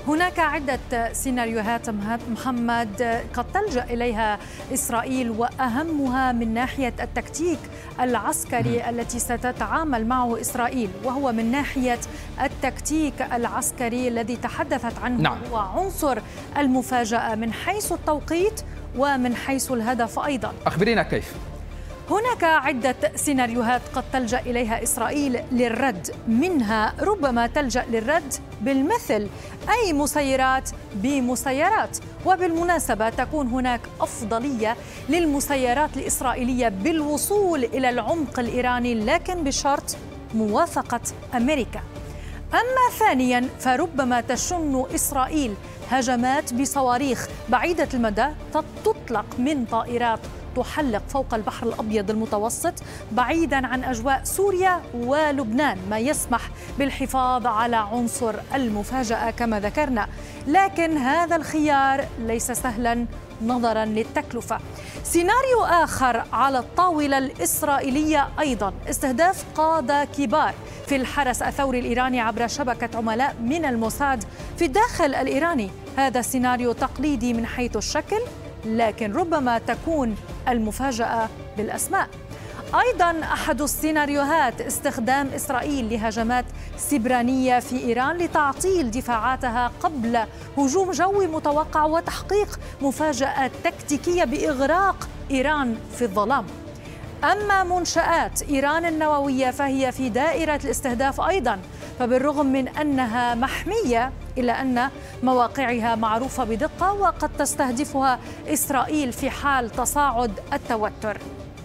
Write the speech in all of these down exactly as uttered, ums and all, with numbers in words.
هناك عدة سيناريوهات محمد قد تلجأ إليها إسرائيل، وأهمها من ناحية التكتيك العسكري التي ستتعامل معه إسرائيل، وهو من ناحية التكتيك العسكري الذي تحدثت عنه. نعم. هو عنصر المفاجأة من حيث التوقيت ومن حيث الهدف أيضا. أخبرينا كيف؟ هناك عدة سيناريوهات قد تلجأ إليها إسرائيل للرد، منها ربما تلجأ للرد بالمثل، أي مسيرات بمسيرات. وبالمناسبة تكون هناك أفضلية للمسيرات الإسرائيلية بالوصول إلى العمق الإيراني، لكن بشرط موافقة أمريكا. أما ثانياً فربما تشن إسرائيل هجمات بصواريخ بعيدة المدى تطلق من طائرات تحلق فوق البحر الأبيض المتوسط بعيداً عن أجواء سوريا ولبنان، ما يسمح بالحفاظ على عنصر المفاجأة كما ذكرنا. لكن هذا الخيار ليس سهلاً نظراً للتكلفة. سيناريو آخر على الطاولة الإسرائيلية أيضاً استهداف قادة كبار في الحرس الثوري الإيراني عبر شبكة عملاء من الموساد في الداخل الإيراني. هذا سيناريو تقليدي من حيث الشكل، لكن ربما تكون المفاجأة بالأسماء. أيضاً أحد السيناريوهات استخدام إسرائيل لهجمات سبرانية في إيران لتعطيل دفاعاتها قبل هجوم جوي متوقع وتحقيق مفاجأة تكتيكية بإغراق إيران في الظلام. أما منشآت إيران النووية فهي في دائرة الاستهداف أيضاً، فبالرغم من أنها محمية إلا أن مواقعها معروفة بدقة وقد تستهدفها إسرائيل في حال تصاعد التوتر.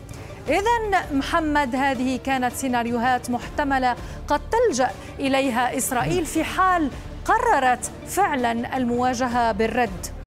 إذن محمد، هذه كانت سيناريوهات محتملة قد تلجأ إليها إسرائيل في حال قررت فعلاً المواجهة بالرد.